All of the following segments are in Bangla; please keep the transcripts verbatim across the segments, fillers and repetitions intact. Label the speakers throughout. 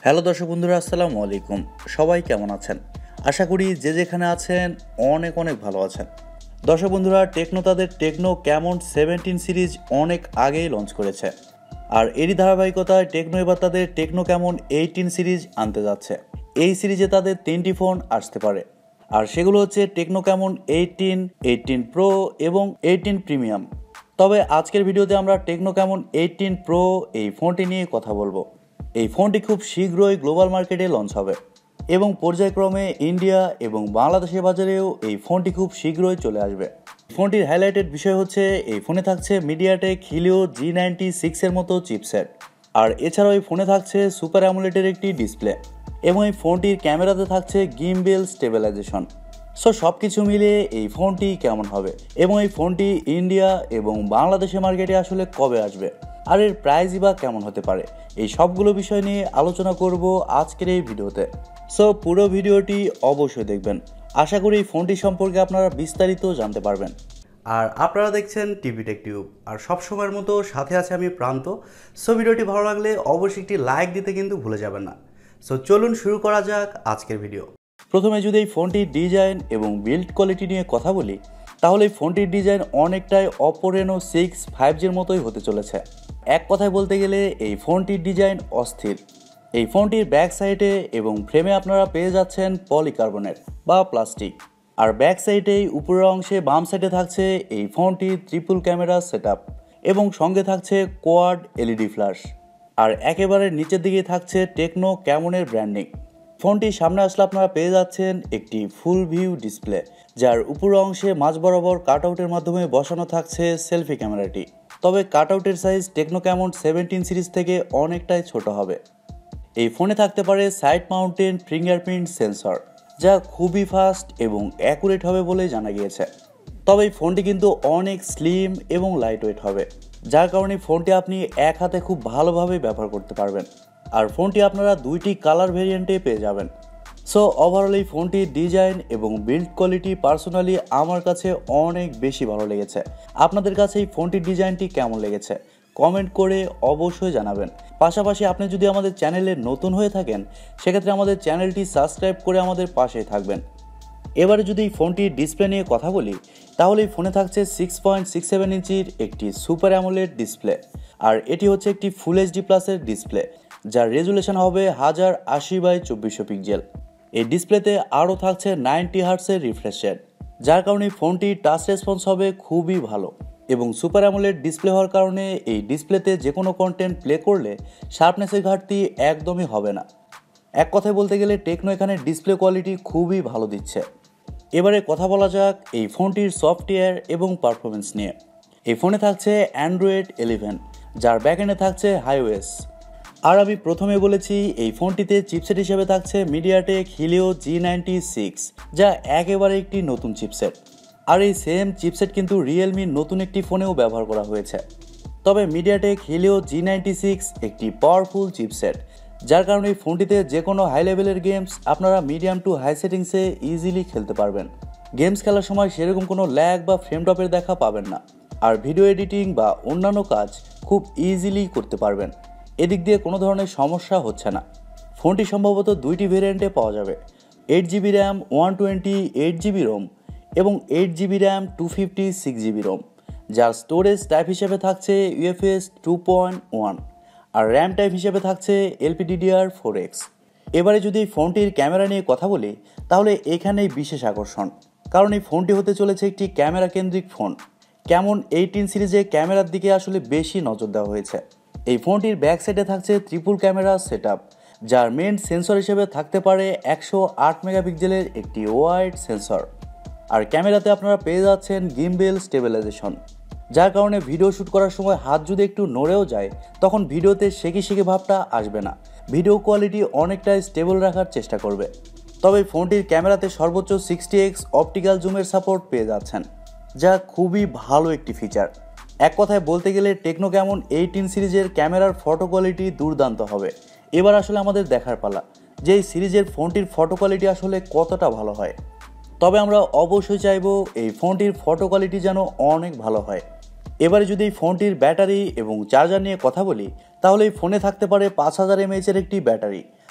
Speaker 1: হ্যালো দর্শক বন্ধুরা, আসসালামু আলাইকুম। সবাই কেমন আছেন? আশা করি যে যেখানে আছেন অনেক অনেক ভালো আছেন। দর্শক বন্ধুরা, টেকনো তাদের টেকনো ক্যামন সেভেন্টিন সিরিজ অনেক আগেই লঞ্চ করেছে, আর এরই ধারাবাহিকতায় টেকনো এবার তাদের টেকনো ক্যামন এইটিন সিরিজ আনতে যাচ্ছে। এই সিরিজে তাদের তিনটি ফোন আসতে পারে, আর সেগুলো হচ্ছে Tecno Camon eighteen, eighteen pro এবং এইটিন প্রিমিয়াম। তবে আজকের ভিডিওতে আমরা টেকনো ক্যামন এইটিন প্রো এই ফোনটি নিয়ে কথা বলবো। এই ফোনটি খুব শীঘ্রই গ্লোবাল মার্কেটে লঞ্চ হবে এবং পর্যায়ক্রমে ইন্ডিয়া এবং বাংলাদেশের বাজারেও এই ফোনটি খুব শীঘ্রই চলে আসবে। ফোনটির হাইলাইটেড বিষয় হচ্ছে এই ফোনে থাকছে MediaTek Helio G ninety six এর মতো চিপসেট, আর এছাড়াও এই ফোনে থাকছে সুপার অ্যামোলেডের একটি ডিসপ্লে এবং এই ফোনটির ক্যামেরাতে থাকছে গিম্বেল স্টেবিলাইজেশন। সো সব কিছু মিলিয়ে এই ফোনটি কেমন হবে এবং এই ফোনটি ইন্ডিয়া এবং বাংলাদেশের মার্কেটে আসলে কবে আসবে, আর এর প্রাইসই বা কেমন হতে পারে, এই সবগুলো বিষয় নিয়ে আলোচনা করব আজকের এই ভিডিওতে। সো পুরো ভিডিওটি অবশ্যই দেখবেন। আশা করি এই ফোনটি সম্পর্কে আপনারা বিস্তারিত জানতে পারবেন। আর আপনারা দেখছেন টিভি টেক টিউব, আর সব সময়ের মতো সাথে আছে আমি প্রান্ত। সো ভিডিওটি ভালো লাগলে অবশ্যই একটি লাইক দিতে কিন্তু ভুলে যাবেন না। সো চলুন শুরু করা যাক আজকের ভিডিও। প্রথমে যদি এই ফোনটির ডিজাইন এবং বিল্ড কোয়ালিটি নিয়ে কথা বলি, তাহলে এই ফোনটির ডিজাইন অনেকটাই অপো রেনো সিক্স ফাইভ জির মতোই হতে চলেছে। এক কথায় বলতে গেলে এই ফোনটির ডিজাইন অস্থির। এই ফোনটির ব্যাক সাইডে এবং ফ্রেমে আপনারা পেয়ে যাচ্ছেন পলিকার্বনেট বা প্লাস্টিক, আর ব্যাক সাইডেই উপরের অংশে বাম সাইডে থাকছে এই ফোনটির ট্রিপল ক্যামেরা সেটআপ এবং সঙ্গে থাকছে কোয়াড এলইডি ফ্ল্যাশ, আর একেবারে নিচের দিকে থাকছে টেকনো ক্যামনের ব্র্যান্ডিং। ফোনটির সামনে আসলে আপনারা পেয়ে যাচ্ছেন একটি ফুল ভিউ ডিসপ্লে, যার উপর অংশে মাঝ বরাবর কাটআউটের মাধ্যমে বসানো থাকছে সেলফি ক্যামেরাটি। তবে কাটআউটের size Tecno Camon seventeen series থেকে অনেকটাই ছোট হবে। এই ফোনে থাকতে পারে সাইড মাউন্টেন ফিঙ্গারপ্রিন্ট সেন্সর, যা খুবই ফাস্ট এবং অ্যাকুরেট হবে বলে জানা গিয়েছে। তবে এই ফোনটি কিন্তু অনেক স্লিম এবং লাইট ওয়েট হবে, যার কারণে ফোনটি আপনি এক হাতে খুব ভালোভাবে ব্যবহার করতে পারবেন, আর ফোনটি আপনারা দুইটি কালার ভেরিয়েন্টে পেয়ে যাবেন। সো ওভারঅল এই ফোনটির ডিজাইন এবং বিল্ড কোয়ালিটি পার্সোনালি আমার কাছে অনেক বেশি ভালো লেগেছে। আপনাদের কাছে এই ফোনটির ডিজাইনটি কেমন লেগেছে কমেন্ট করে অবশ্যই জানাবেন। পাশাপাশি আপনি যদি আমাদের চ্যানেলে নতুন হয়ে থাকেন, সেক্ষেত্রে আমাদের চ্যানেলটি সাবস্ক্রাইব করে আমাদের পাশেই থাকবেন। এবারে যদি এই ফোনটির ডিসপ্লে নিয়ে কথা বলি, তাহলে এই ফোনে থাকছে সিক্স পয়েন্ট সিক্স সেভেন ইঞ্চির একটি সুপার অ্যামোলেড ডিসপ্লে, আর এটি হচ্ছে একটি ফুল এইচডি প্লাসের ডিসপ্লে, যার রেজুলেশন হবে হাজার আশি বাই চব্বিশশো পিক্সেল। এই ডিসপ্লেতে আরও থাকছে নাইনটি হার্টসের রিফ্রেশ রেট, যার কারণে ফোনটির টাচ রেসপন্স হবে খুবই ভালো এবং সুপার অ্যামোলেড ডিসপ্লে হওয়ার কারণে এই ডিসপ্লেতে যে কোনো কন্টেন্ট প্লে করলে শার্পনেসের ঘাটতি একদমই হবে না। এক কথায় বলতে গেলে টেকনো এখানে ডিসপ্লে কোয়ালিটি খুবই ভালো দিচ্ছে। এবারে কথা বলা যাক এই ফোনটির সফটওয়্যার এবং পারফরমেন্স নিয়ে। এই ফোনে থাকছে অ্যান্ড্রয়েড ইলেভেন, যার ব্যাকএন্ডে থাকছে হাইওএস। আর আমি প্রথমে বলেছি এই ফোনটিতে চিপসেট হিসেবে থাকছে MediaTek Helio G ninety six, যা একেবারে একটি নতুন চিপসেট। আর এই সেম চিপসেট কিন্তু রিয়েলমির নতুন একটি ফোনেও ব্যবহার করা হয়েছে। তবে MediaTek Helio G ninety six একটি পাওয়ারফুল চিপসেট, যার কারণে এই ফোনটিতে যে কোনো হাই লেভেলের গেমস আপনারা মিডিয়াম টু হাই সেটিংসে ইজিলি খেলতে পারবেন। গেমস খেলার সময় সেরকম কোনো ল্যাগ বা ফ্রেম ড্রপের দেখা পাবেন না, আর ভিডিও এডিটিং বা অন্যান্য কাজ খুব ইজিলি করতে পারবেন। এদিক দিয়ে কোনো ধরনের সমস্যা হচ্ছে না। ফোনটি সম্ভবত দুইটি ভেরিয়েন্টে পাওয়া যাবে, eight GB RAM one twenty eight GB ROM এবং eight GB RAM two fifty six GB ROM, যার স্টোরেজ টাইপ হিসেবে থাকছে ইউএফএস টু পয়েন্ট ওয়ান, আর র্যাম টাইপ হিসেবে থাকছে এলপিডিডিআর ফোর এক্স। এবারে যদি এই ফোনটির ক্যামেরা নিয়ে কথা বলি, তাহলে এখানেই বিশেষ আকর্ষণ, কারণ এই ফোনটি হতে চলেছে একটি ক্যামেরা কেন্দ্রিক ফোন। ক্যামন এইটিন সিরিজে ক্যামেরার দিকে আসলে বেশি নজর দেওয়া হয়েছে। এই ফোনটির ব্যাক সাইডে থাকছে ট্রিপল ক্যামেরা সেটআপ, যার মেন সেন্সর হিসেবে থাকতে পারে একশো আট মেগাপিক্সেলের একটি ওয়াইড সেন্সর, আর ক্যামেরাতে আপনারা পেয়ে যাচ্ছেন গিম্বেল স্টেবিলাইজেশন, যার কারণে ভিডিও শ্যুট করার সময় হাত যদি একটু নড়েও যায়, তখন ভিডিওতে শেকি শেকি ভাবটা আসবে না, ভিডিও কোয়ালিটি অনেকটাই স্টেবল রাখার চেষ্টা করবে। তবে ফোনটির ক্যামেরাতে সর্বোচ্চ সিক্সটি এক্স অপটিক্যাল জুমের সাপোর্ট পেয়ে যাচ্ছেন, যা খুবই ভালো একটি ফিচার। এক কথায় বলতে গেলে টেকনো ক্যামন এইটিন সিরিজের ক্যামেরার ফটো কোয়ালিটি দুর্দান্ত হবে। এবার আসলে আমাদের দেখার পালা যে এই সিরিজের ফোনটির ফটো কোয়ালিটি আসলে কতটা ভালো হয়। তবে আমরা অবশ্যই চাইবো এই ফোনটির ফটো কোয়ালিটি যেন অনেক ভালো হয়। এবারে যদি এই ফোনটির ব্যাটারি এবং চার্জার নিয়ে কথা বলি, তাহলে এই ফোনে থাকতে পারে পাঁচ হাজার এমএএইচ এর একটি ব্যাটারি,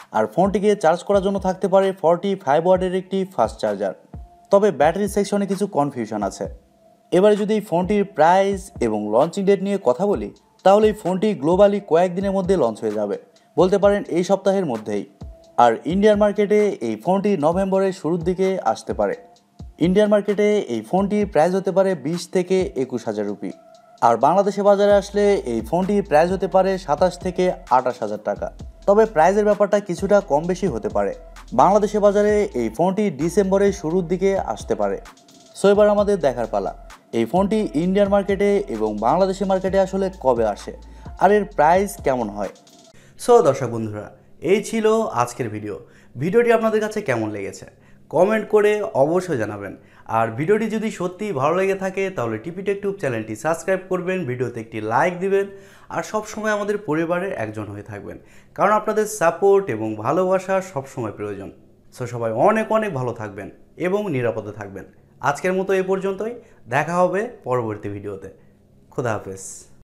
Speaker 1: আর ফোনটিকে চার্জ করার জন্য থাকতে পারে ফর্টি ফাইভ ওয়াটের একটি ফাস্ট চার্জার। তবে ব্যাটারি সেকশনে কিছু কনফিউশন আছে। এবারে যদি এই ফোনটির প্রাইস এবং লঞ্চিং ডেট নিয়ে কথা বলি, তাহলে এই ফোনটি গ্লোবালি কয়েকদিনের মধ্যে লঞ্চ হয়ে যাবে, বলতে পারেন এই সপ্তাহের মধ্যেই। আর ইন্ডিয়ান মার্কেটে এই ফোনটি নভেম্বরের শুরুর দিকে আসতে পারে। ইন্ডিয়ান মার্কেটে এই ফোনটির প্রাইস হতে পারে বিশ থেকে একুশ হাজার রুপি। আর বাংলাদেশে বাজারে আসলে এই ফোনটির প্রাইস হতে পারে সাতাশ থেকে আঠাশ হাজার টাকা। তবে প্রাইসের ব্যাপারটা কিছুটা কম বেশি হতে পারে। বাংলাদেশে বাজারে এই ফোনটি ডিসেম্বরের শুরুর দিকে আসতে পারে। সো এবার আমাদের দেখার পালা, এই ফোনটি ইন্ডিয়ান মার্কেটে এবং বাংলাদেশি মার্কেটে আসলে কবে আসে আর এর প্রাইস কেমন হয়। সো দর্শক বন্ধুরা, এই ছিল আজকের ভিডিও। ভিডিওটি আপনাদের কাছে কেমন লেগেছে কমেন্ট করে অবশ্যই জানাবেন। আর ভিডিওটি যদি সত্যিই ভালো লেগে থাকে তাহলে টিপি টেক টিউব চ্যানেলটি সাবস্ক্রাইব করবেন, ভিডিওতে একটি লাইক দিবেন আর সবসময় আমাদের পরিবারের একজন হয়ে থাকবেন, কারণ আপনাদের সাপোর্ট এবং ভালোবাসা সবসময় প্রয়োজন। সো সবাই অনেক অনেক ভালো থাকবেন এবং নিরাপদে থাকবেন। আজকের মতো এ পর্যন্তই, দেখা হবে পরবর্তী ভিডিওতে। খুদা হাফেজ।